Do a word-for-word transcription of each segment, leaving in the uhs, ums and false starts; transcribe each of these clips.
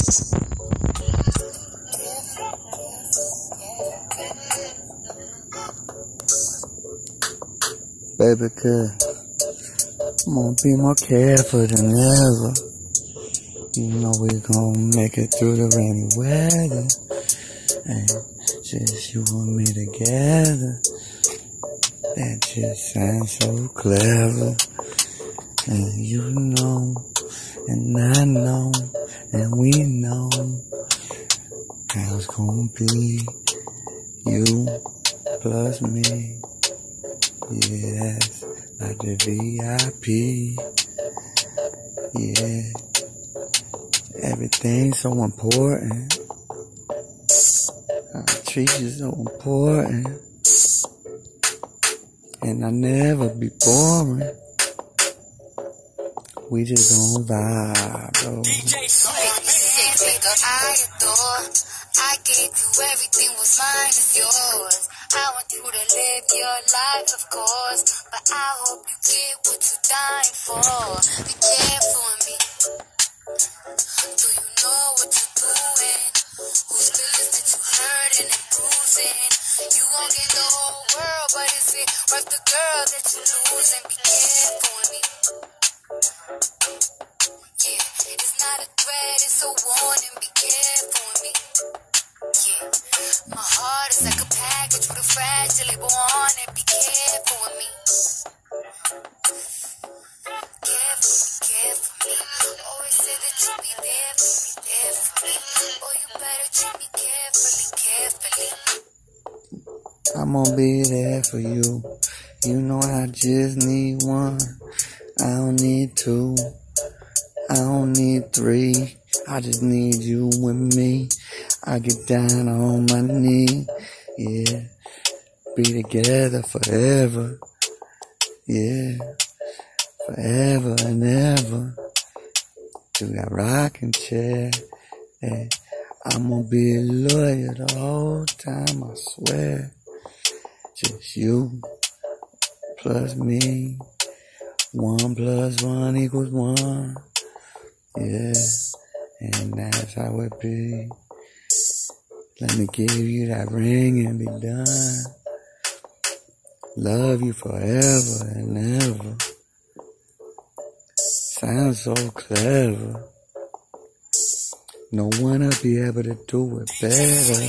Baby girl, I'm gonna be more careful than ever. You know we gon' make it through the rainy weather. And just you and me together. That just sounds so clever. And you know, and I know, and we know how it's gonna be. You plus me. Yes, like the V I P. Yeah, everything's so important. I treat you so important. And I never be boring. We just gon' vibe, bro. D J Sick, I adore. I gave you everything, was mine is yours. I want you to live your life, of course, but I hope you get what you're dying for. Be careful with me. Do you know what you're doing? Whose feelings that you hurting and bruising? You gon' get the whole world, but is it worth the girl that you losing? Be careful with me. Yeah, it's not a threat, it's a warning. Be careful with me. Yeah, my heart is like a package with a fragile label on it. Be careful with me. Careful, careful me. Always say that you'll be there for me, there for me. Oh, you better treat me carefully, carefully. I'm gonna be there for you. You know I just need one. I don't need two. I don't need three. I just need you with me. I get down on my knee. Yeah. Be together forever. Yeah. Forever and ever. Do that rocking chair. Yeah. I'm gonna be loyal the whole time, I swear. Just you plus me. One plus one equals one. Yeah. And that's how it be. Let me give you that ring and be done. Love you forever and ever. Sounds so clever. No one will be able to do it better.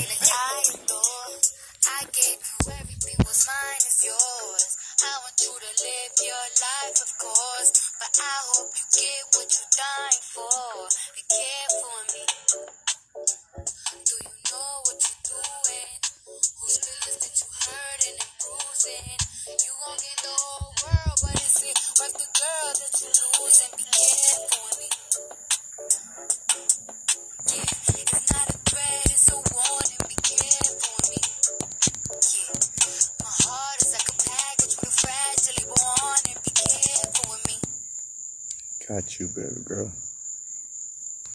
I gave you everything, was mine is yours. I want you to live your life, of course, but I hope you get what you're dying for. Be careful with me. Do you know what you're doing? Whose feelings that you hurting and bruising? You gon' get the whole world, but is it worth the girl that you losing? Be careful with me. Yeah, it's not a threat, it's a warning. Be careful with me. Yeah, my heart is like a package with a fragile label on it. Be careful with me. Got you, baby girl.